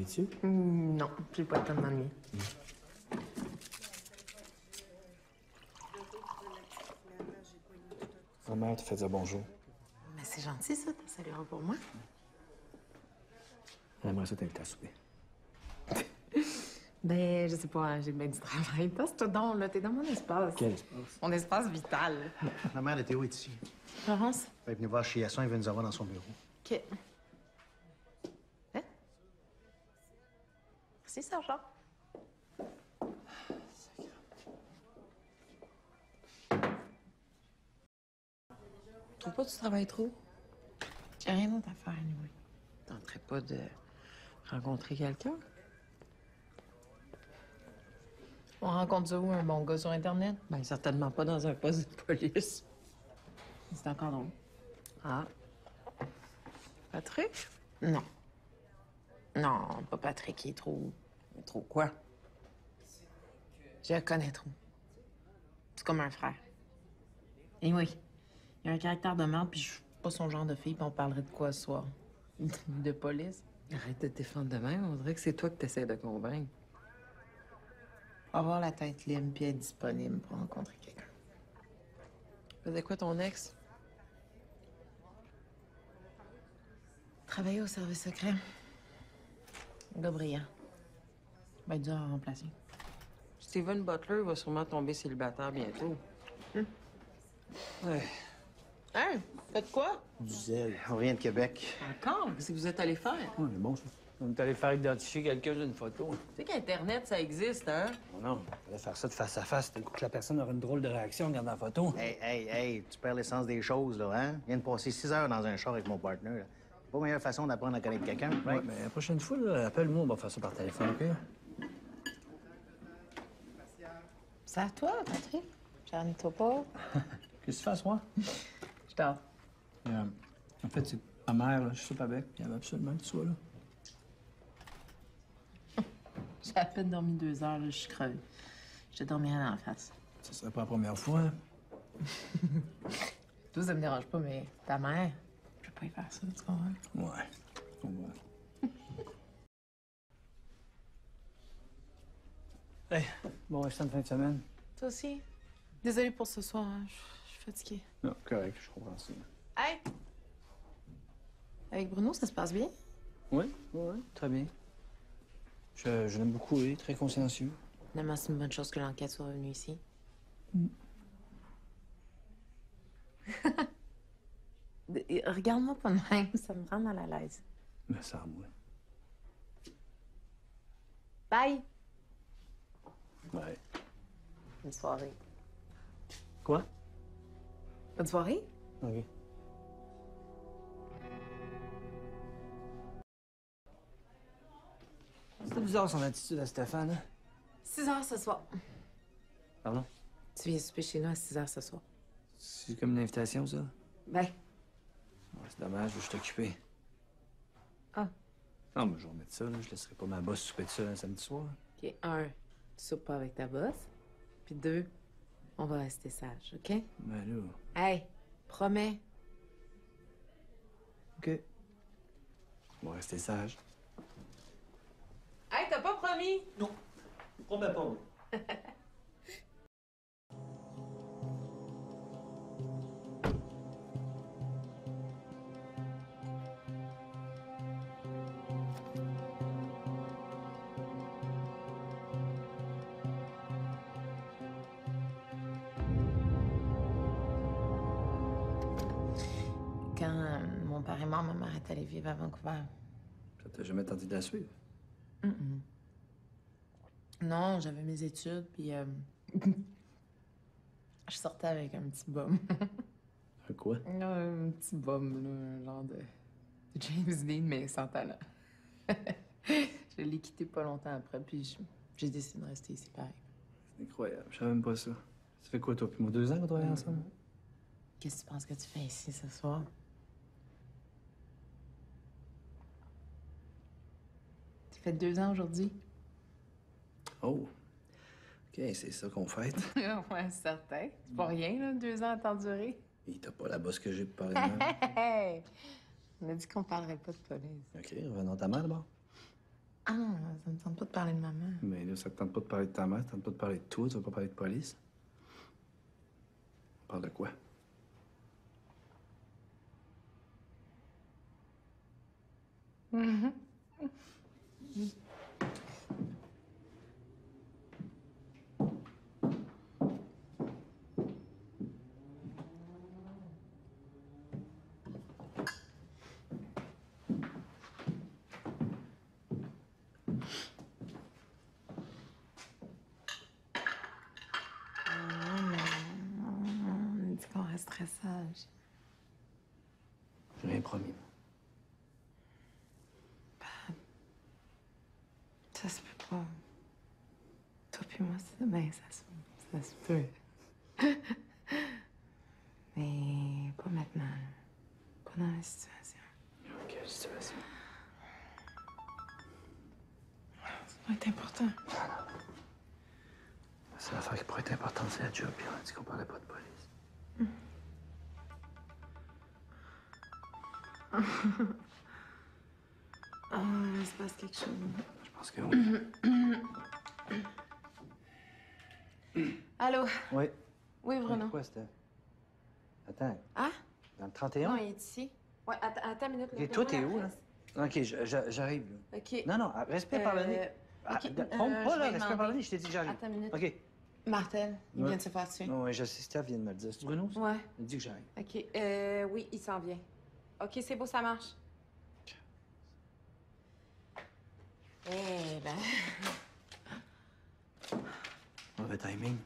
t'ennuies-tu? Non, j'ai pas le temps de m'ennuyer. Ma mère te fait dire bonjour. Mais c'est gentil, ça. T'as salué pour moi. Elle aimerait ça t'inviter à souper. Ben, je sais pas, hein, j'ai bien du travail. Passe-toi donc, là. T'es dans mon espace. Quel espace? Mon espace vital. La mère de Théo est ici. Florence? Elle est venue voir chez Yasson, il veut nous avoir dans son bureau. OK. Hein? Merci, sergent. Trouve pas que tu travailles trop? J'ai rien d'autre à faire, anyway. Tenterais pas de rencontrer quelqu'un? On rencontre ça où, un bon gars sur Internet? Ben, certainement pas dans un poste de police. C'est encore drôle. Ah. Patrick? Non. Non, pas Patrick, il est trop... Il est trop quoi? Je le connais trop. C'est comme un frère. Et oui, il a un caractère de merde, puis je suis pas son genre de fille, puis on parlerait de quoi ce soir? De police? Arrête de te défendre de même, on dirait que c'est toi que t'essaies de convaincre. Avoir la tête libre puis être disponible pour rencontrer quelqu'un. Faisais quoi ton ex? Travaillait au service secret. Un gars brillant. Ben dur à remplacer. Steven Butler va sûrement tomber célibataire bientôt. Ouais. Hein? Faites quoi? Du zèle. On vient de Québec. Encore? Qu'est-ce que vous êtes allé faire? Ouais, mais bon, ça. On est allé faire identifier quelqu'un d'une photo. Tu sais qu'Internet, ça existe, hein? Non, on allait faire ça de face à face. D'un coup que la personne aura une drôle de réaction en regardant la photo. Hey, tu perds l'essence des choses, là, hein? Je viens de passer 6 heures dans un char avec mon partner, là. Pas meilleure façon d'apprendre à connaître quelqu'un, Ouais, right? mais la prochaine fois, là, appelle-moi, on va faire ça par téléphone, OK? C'est à toi, Patrick. J'en pas. Qu'est-ce que tu fais, moi? Je dors. En fait, c'est ma mère, là, je soupe avec, puis elle veut absolument que tu sois là. J'ai à peine dormi 2 heures, là, je suis crevée. Je te dormirai en face. Ce serait pas la première fois, hein? Tout ça me dérange pas, mais ta mère, je peux pas y faire ça, tu comprends? Ouais. Ouais. Hey, bon restant de fin de semaine. Toi aussi. Désolée pour ce soir, hein. Je suis fatiguée. Non, correct, je comprends ça. Hey! Avec Bruno, ça se passe bien? Oui, très bien. Je l'aime beaucoup, il est très consciencieux. Finalement, c'est une bonne chose que l'enquête soit revenue ici. Regarde-moi pas de même, ça me rend mal à l'aise. Mais ça, moi. Bye! Ouais. Bonne soirée. Quoi? Bonne soirée? OK. C'est bizarre son attitude à Stéphane, hein? 6 heures ce soir. Pardon? Tu viens souper chez nous à 6 heures ce soir. C'est comme une invitation, ça? Ben. Ouais, c'est dommage, je suis occupé. Ah. Non, mais je vais remettre ça, là. Je laisserai pas ma bosse souper de ça un samedi soir. OK, 1, tu soupes pas avec ta bosse. Puis 2, on va rester sage, OK? Ben là... Hey, promets. OK. On va rester sage. Hey, t'as pas promis? Non, promets pas. Quand mon père est mort, ma mère est allée vivre à Vancouver. Ça t'a jamais tenté de la suivre? Non, j'avais mes études, puis je sortais avec un petit bum. Un quoi? Un petit bum, là, un genre de James Dean, mais sans talent. Je l'ai quitté pas longtemps après, puis j'ai décidé de rester ici pareil. C'est incroyable, je savais même pas ça. Ça fait quoi, toi, puis moi, 2 ans qu'on travaille ensemble? Qu'est-ce que tu penses que tu fais ici ce soir? Tu fais 2 ans aujourd'hui? Oh! OK, c'est ça qu'on fête. Ouais, certain. C'est pas rien, là, 2 ans à t'endurer. Et t'as pas la bosse que j'ai pour parler de même. Hey! On a dit qu'on parlerait pas de police. OK, revenons à ta mère, d'abord. Ah, ça me tente pas de parler de maman. Mais là, ça te tente pas de parler de ta mère, ça te tente pas de parler de toi, tu vas pas parler de police. On parle de quoi? On dit qu'on resterait sage. J'ai rien promis. Ça se peut pas. Toi puis moi, ben, ça se peut. Mais pas maintenant. Pas dans la situation. Quelle situation? Ça doit être important. C'est l'affaire qui pourrait être importante, c'est la job, puis on a dit qu'on parlait pas de police. Ah, il se passe quelque chose. Je pense que oui. Allô? Oui. Oui, Bruno. Quoi, c'était? Attends, Ah? dans le 31? Non, il est ici. Ouais, attends une minute. Ok, toi, t'es où, là? OK, j'arrive, là. OK. Non, non, respect par le nez. OK, Pompe je pas, là, vais respect demander. par le nez, je t'ai dit que j'arrive. Attends une minute. OK. Martel, il Ouais. vient de se faire tuer. Oui, je sais, Steph vient de me le dire. C'est Bruno, ça? Ouais. Il dit que j'arrive. OK. Oui, il s'en vient. OK, c'est beau, ça marche. Eh ben... Mauvais timing.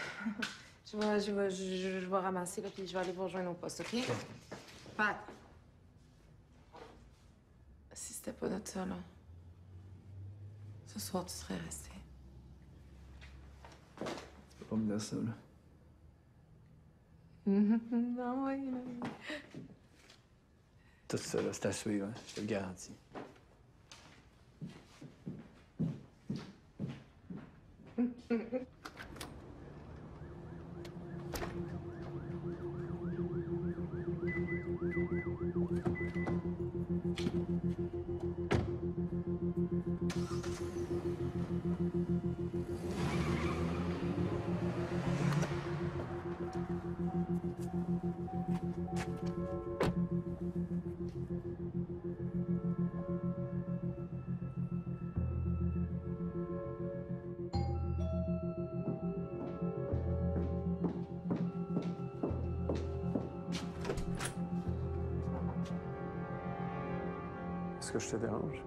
Je vais ramasser, là, puis je vais aller vous rejoindre au poste, OK? Pat. Si c'était pas de ça, là, ce soir, tu serais resté. Tu peux pas me dire ça, là. Non, oui, non. Tout ça, là, c'est à suivre, hein, je te le garantis. Est-ce que je te dérange?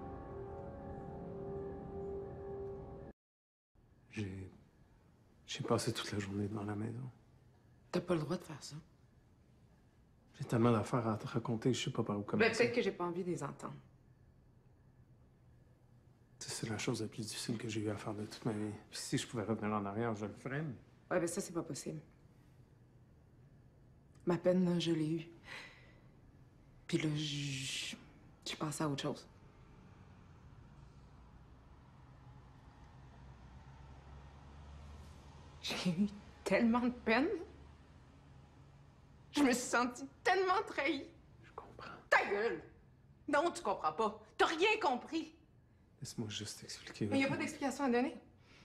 J'ai passé toute la journée devant la maison. T'as pas le droit de faire ça. J'ai tellement d'affaires à te raconter, je sais pas par où Ben, commencer. peut-être que j'ai pas envie de les entendre. C'est la chose la plus difficile que j'ai eu à faire de toute ma vie. Puis si je pouvais revenir en arrière, je le ferais, mais... Ouais, ben ça, c'est pas possible. Ma peine, là, je l'ai eue. Puis là, je pensais à autre chose. J'ai eu tellement de peine. Je me suis sentie tellement trahie. Je comprends. Ta gueule! Non, tu comprends pas. T'as rien compris. Laisse-moi juste expliquer. Mais y a pas d'explication à donner.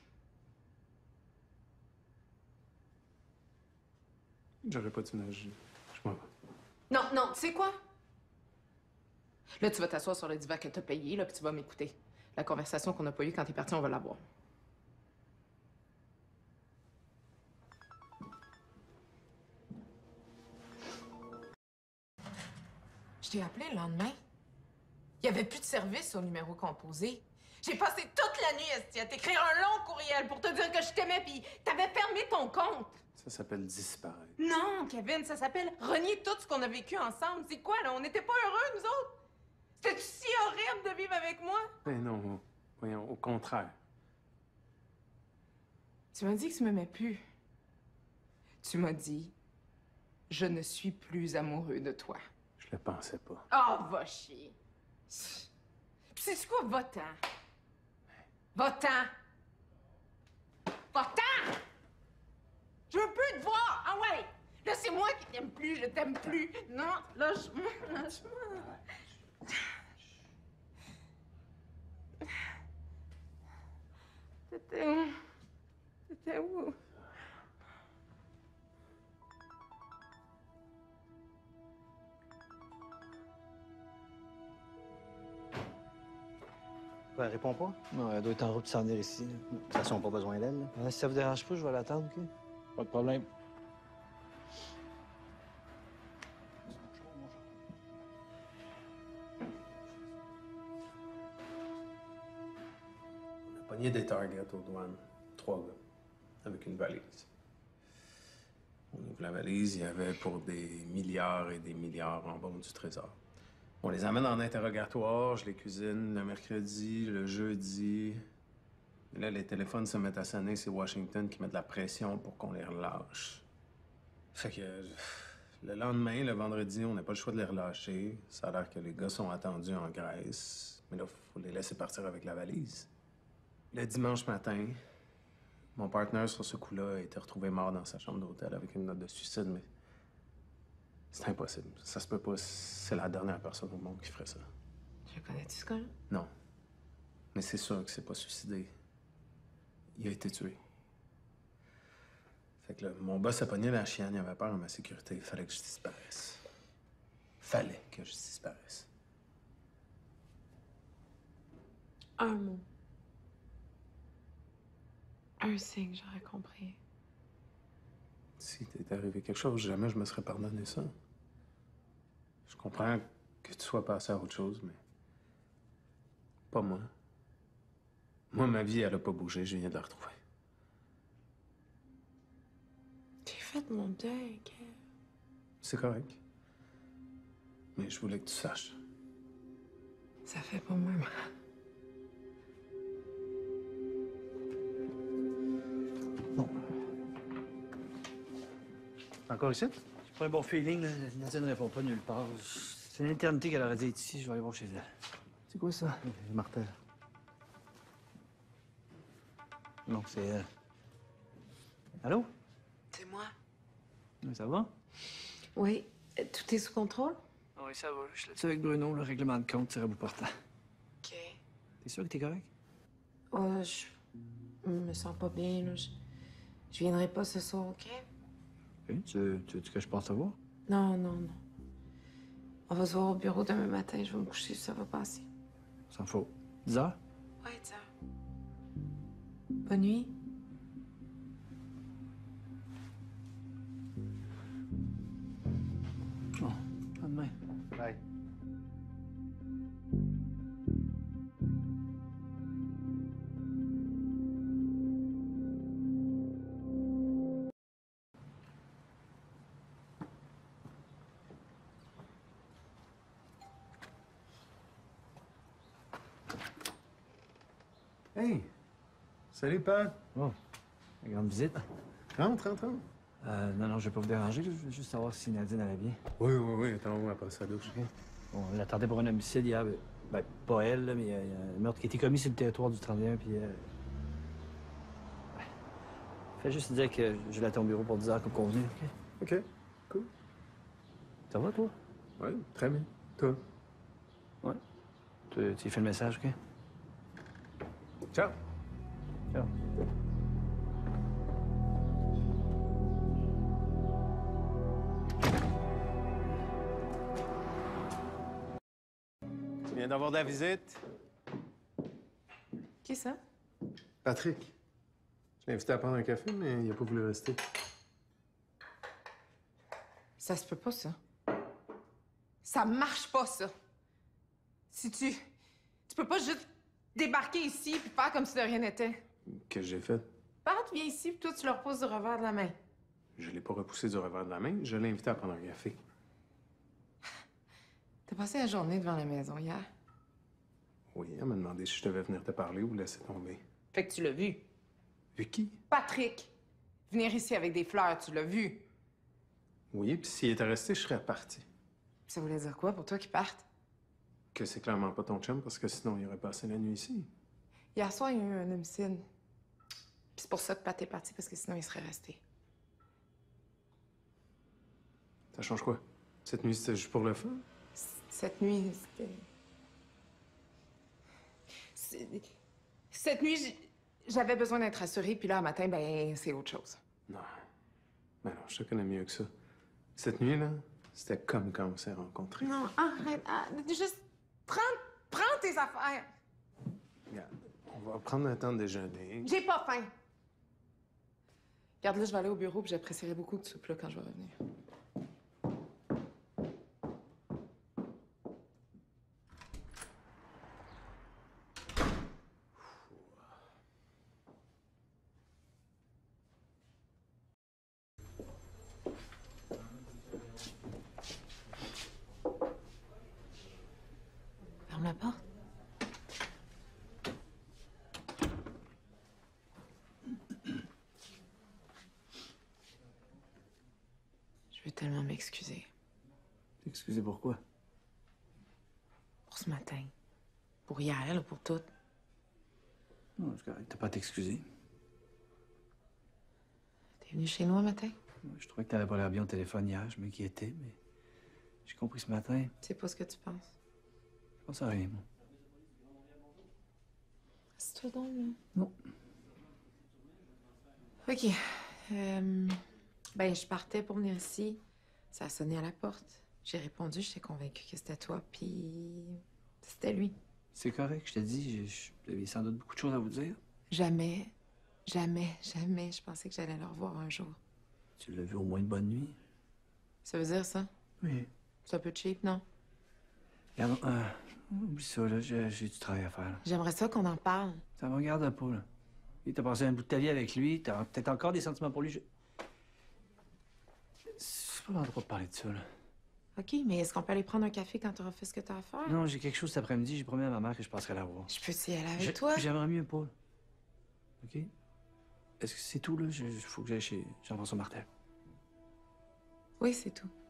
J'aurais pas dû nager. Je m'en vais. Non, non, tu sais quoi? Là, tu vas t'asseoir sur le divan que t'as payé, là, puis tu vas m'écouter. La conversation qu'on n'a pas eue quand t'es parti, on va l'avoir. Je t'ai appelé le lendemain. Il n'y avait plus de service au numéro composé. J'ai passé toute la nuit esti, à t'écrire un long courriel pour te dire que je t'aimais, puis t'avais fermé ton compte. Ça s'appelle disparaître. Non, Kevin, ça s'appelle renier tout ce qu'on a vécu ensemble. C'est quoi, là? On n'était pas heureux, nous autres? C'était si horrible de vivre avec moi? Mais non, voyons, au contraire. Tu m'as dit que tu m'aimais plus. Tu m'as dit, je ne suis plus amoureux de toi. Je le pensais pas. Oh, va chier. Puis sais-tu quoi? Va-t'en. Va-t'en. Va-t'en! Je veux plus te voir! Ah ouais! Là, c'est moi qui t'aime plus, je t'aime plus. Non, lâche-moi, lâche-moi. C'était où? C'était où? Elle répond pas. De Non, elle doit être en route de s'en venir ici. toute façon, pas besoin d'elle. Là. Si ça vous dérange pas, je vais l'attendre, OK? Pas de problème. On a pogné des targets aux douanes. 3 gars. Avec une valise. On ouvre la valise, il y avait pour des milliards et des milliards en bon du trésor. On les amène en interrogatoire, je les cuisine le mercredi, le jeudi. Et là, les téléphones se mettent à sonner, c'est Washington qui met de la pression pour qu'on les relâche. Fait que le lendemain, le vendredi, on n'a pas le choix de les relâcher. Ça a l'air que les gars sont attendus en Grèce. Mais là, faut les laisser partir avec la valise. Le dimanche matin, mon partenaire sur ce coup-là a été retrouvé mort dans sa chambre d'hôtel avec une note de suicide, mais c'est impossible. Ça se peut pas. C'est la dernière personne au monde qui ferait ça. Je connais-tu ce gars-là? Non. Mais c'est sûr que c'est pas suicidé. Il a été tué. Fait que là, mon boss a pogné la chienne, il avait peur de ma sécurité. Il fallait que je disparaisse. Fallait que je disparaisse. Un mot. Un signe, j'aurais compris. Si t'était arrivé quelque chose, jamais je me serais pardonné ça. Je comprends que tu sois passé à autre chose, mais pas moi. Moi, ma vie, elle a pas bougé, je viens de la retrouver. J'ai fait mon deuil, Kev. C'est correct. Mais je voulais que tu saches. Ça fait pas moins mal. Encore ici? J'ai pas un bon feeling, là. Nadine ne répond pas nulle part. C'est une éternité qu'elle aurait dit être ici. Je vais aller voir chez elle. C'est quoi ça? Martel. Non, c'est elle. Allô? C'est moi. Oui, ça va? Oui. Tout est sous contrôle? Oui, ça va. Je suis là-dessus avec Bruno. Le règlement de compte, c'est à bout portant. OK. T'es sûr que t'es correct? Je me sens pas bien, là. Je viendrai pas ce soir, OK? OK. Tu veux que je passe te voir? Non, non, non. On va se voir au bureau demain matin. Je vais me coucher, ça va passer. S'en faut. 10 heures? Ouais, ça. Bonne nuit. Bon, à demain. Bye. Hey! Salut, Pat! Oh, la grande visite. Rentre, rentre, rentre. Non, je vais pas vous déranger. Là. Je veux juste savoir si Nadine allait bien. Oui, oui, oui. Attends, on va passer à la douche. Bon, on l'attendait pour un homicide hier. Ben, pas elle, là, mais il y a un meurtre qui a été commis sur le territoire du 31, puis... ouais. Fais juste dire que je l'attends au bureau pour 10 heures comme convenu, OK? OK, cool. Ça va, toi? Oui, très bien. Toi? Ouais. Tu fait le message, OK? Ciao! Ciao. Tu viens d'avoir de la visite? Qui ça? Patrick. Je l'ai invité à prendre un café, mais il n'a pas voulu rester. Ça se peut pas, ça. Ça marche pas, ça. Si tu... Tu peux pas juste débarquer ici puis faire comme si de rien n'était. Que j'ai fait? Pat, viens ici puis toi, tu leur poses du revers de la main. Je l'ai pas repoussé du revers de la main. Je l'ai invité à prendre un café. T'as passé la journée devant la maison hier. Oui, elle m'a demandé si je devais venir te parler ou laisser tomber. Fait que tu l'as vu. Vu qui? Patrick! Venir ici avec des fleurs, tu l'as vu. Oui, puis s'il était resté, je serais parti. Ça voulait dire quoi pour toi qu'ils partent? Que c'est clairement pas ton chum, parce que sinon, il aurait passé la nuit ici. Hier soir, il y a eu un homicide. Puis c'est pour ça que Pat est parti, parce que sinon, il serait resté. Ça change quoi? Cette nuit, c'était juste pour le fun? Cette nuit, c'était... Cette nuit, J'avais besoin d'être rassurée, puis là, un matin, ben, c'est autre chose. Non. Mais non, je te connais mieux que ça. Cette nuit-là, c'était comme quand on s'est rencontrés. Non, arrête. Juste prends tes affaires. Regarde, on va prendre un temps de déjeuner. J'ai pas faim. Regarde, là, je vais aller au bureau, puis j'apprécierais beaucoup que tu soupes là quand je vais revenir. Ferme la porte. Je veux tellement m'excuser Excusez, pourquoi? pour ce matin, pour hier, là, pour tout. Non, c'est correct. T'as pas à t'excuser. T'es venu chez nous un matin? Je trouvais que t'avais pas l'air bien au téléphone hier. Je m'inquiétais, mais j'ai compris ce matin. C'est pas ce que tu penses. Je pense à rien, moi. C'est toi donc, là. Non. OK. Ben, je partais pour venir ici. Ça a sonné à la porte. J'ai répondu, j'étais convaincue que c'était toi, puis c'était lui. C'est correct, je te dis, j'avais sans doute beaucoup de choses à vous dire. Jamais, je pensais que j'allais le revoir un jour. Tu l'as vu au moins une bonne nuit. Ça veut dire ça? Oui. C'est un peu cheap, non? Regarde, oublie ça, là, j'ai du travail à faire. Là. J'aimerais ça qu'on en parle. Ça me regarde pas, là. Et t'as passé un bout de ta vie avec lui, t'as peut-être encore des sentiments pour lui. C'est pas l'endroit de parler de ça, là. OK, mais est-ce qu'on peut aller prendre un café quand t'auras fait ce que t'as à faire? Non, j'ai quelque chose cet après-midi, j'ai promis à ma mère que je passerai la voir. Je peux y aller avec toi? J'aimerais mieux pas. OK? Est-ce que c'est tout, là? Faut que j'aille chez Jean-François Martel. Oui, c'est tout.